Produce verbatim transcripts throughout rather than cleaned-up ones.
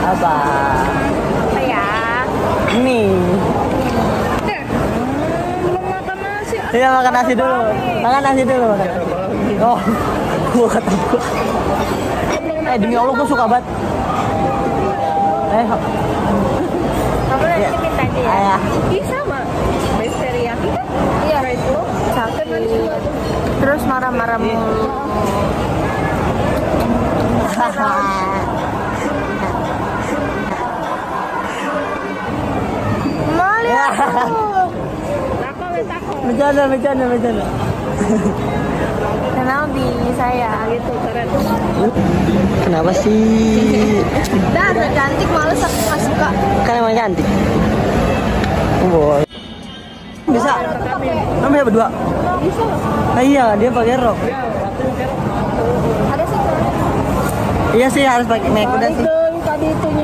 Apa? Apa ya? Ini. Belum makan nasi. Iya, makan nasi dulu. Makan nasi dulu. Makan nasi. Oh, gua kata gua. Eh, demi Allah gua suka banget. Eh, Kamu nanti minta aja ya? ayah. Ih, sama. Beef teriyaki kan? Iya. Itu sakit. Terus marah-marah mulu. Mali aku. Bercanda, bercanda, bercanda. Kenal di saya gitu keren. Kenapa sih? Dah, udah cantik males aku nggak suka. Kan emang cantik. Boy. Bisa. Kamu bisa berdua? Bisa. Nah, iya, dia pakai rok. Ada sih. Iya sih, harus pakai naik kuda sih. Tadi itunya.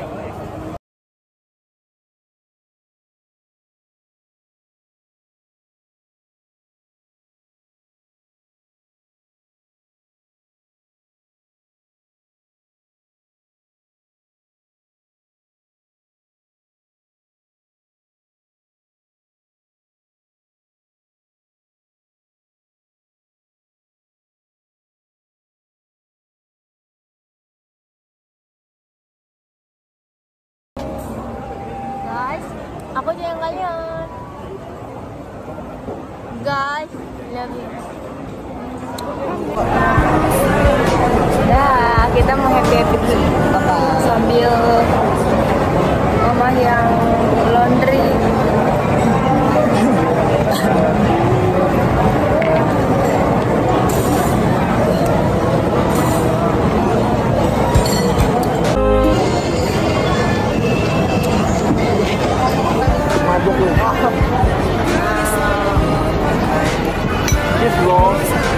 Guys, aku yang kalian. Guys, love you. Dah, kita mau happy happy sambil mama yang laundry. Mabuk lu. Yes, bro.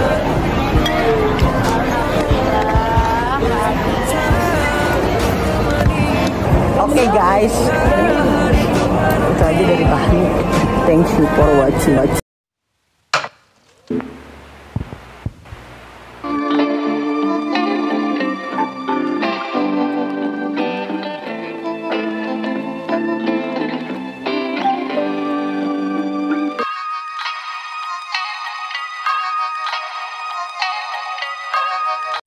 Oke guys, itu aja dari Bahmi. Thank you for watching.